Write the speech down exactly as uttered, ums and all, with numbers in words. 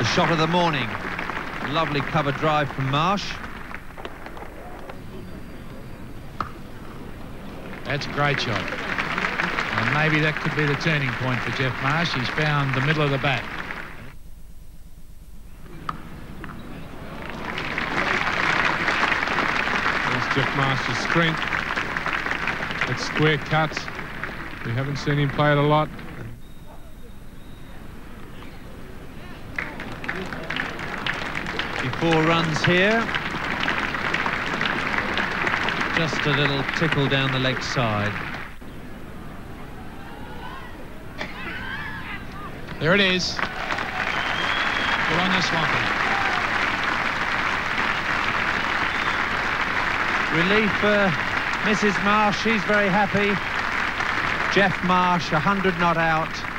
shot of the morning. Lovely cover drive from Marsh. That's a great shot. And maybe that could be the turning point for Geoff Marsh. He's found the middle of the bat. There's Geoff Marsh's strength. It's square cuts. We haven't seen him play it a lot. Four runs here. Just a little tickle down the leg side. There it is. Good on you, Swampy. Relief for Missus Marsh. She's very happy. Geoff Marsh, one hundred not out.